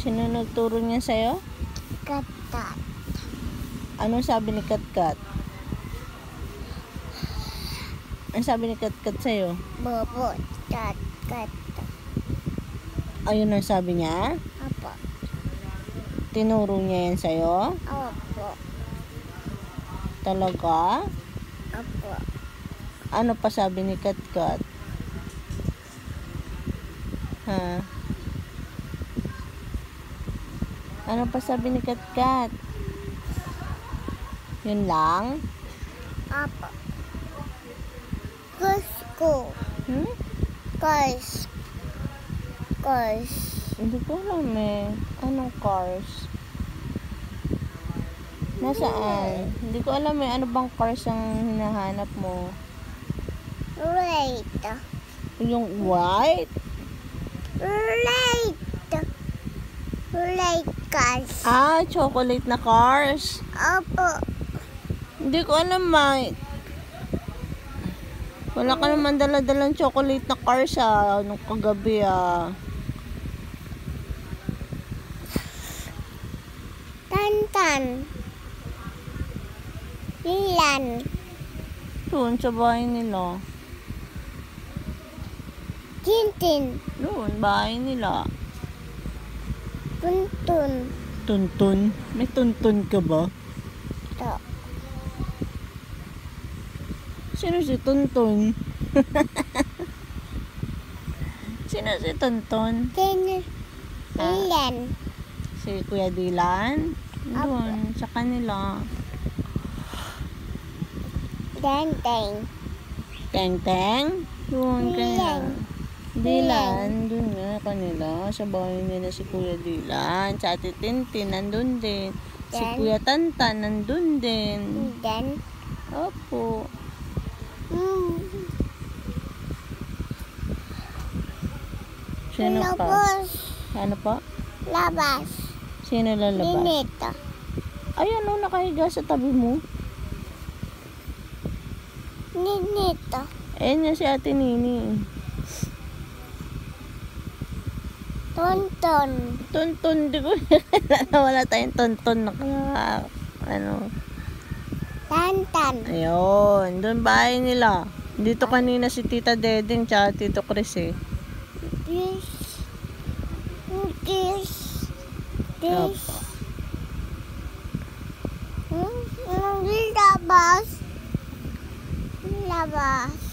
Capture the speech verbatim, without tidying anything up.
Sino nagturo niya sa'yo? Kat-kat. Anong sabi ni Kat-Kat? Anong sabi ni Kat-Kat sa'yo? Bobo. Kat-kat. Ayun ang sabi niya? Opo. Tinuro niya yan sa'yo? Opo. Talaga? Opo. Ano pa sabi ni Kat-Kat? Ha? Ano pa sabi ni Kat-Kat? Yun lang? Opo. Kusko. Hmm? Cars. Cars. Hindi ko alam eh. Anong cars? Nasaan? Hindi ko alam eh. Ano bang cars ang hinahanap mo? Right. Yung white? Right. Right cars. Ah, chocolate na cars. Opo. Hindi ko alam, mate. Wala ka naman dala-dalang chocolate na cars ah. Nung kagabi ah. Tantan. Ilan. Doon sa bahay nila. Tintin. Doon, bahay nila. Tuntun. Tuntun? May tuntun ka ba? To. Sino si Tuntun? Sino si Tuntun? Tin. Ilan. Si Kuya Dylan? Doon, sa kanila. Denteng. Teng-teng? Doon, kanila. Dylan. Dylan, doon nga kanila. Sa bahay nila si Kuya Dylan. Sa Ate Tintin, nandun din. Si Dan. Kuya Tantan, nandun din. Dan. Opo. Mm. Sino pa? Labas. Ano pa? Labas. Sino lalabas? Ninita. Ayan o, nakahiga sa tabi mo. Ninita. Ayan nga si Ate Nini. Tonton. Tonton, di ko wala tayong tonton na ka- ano. Tantan. Ayun, doon bahay nila. Dito kanina si Tita Dedeng tsaka Tito Chris eh. This. This. This. Opo. Hmm? Labas. Labas.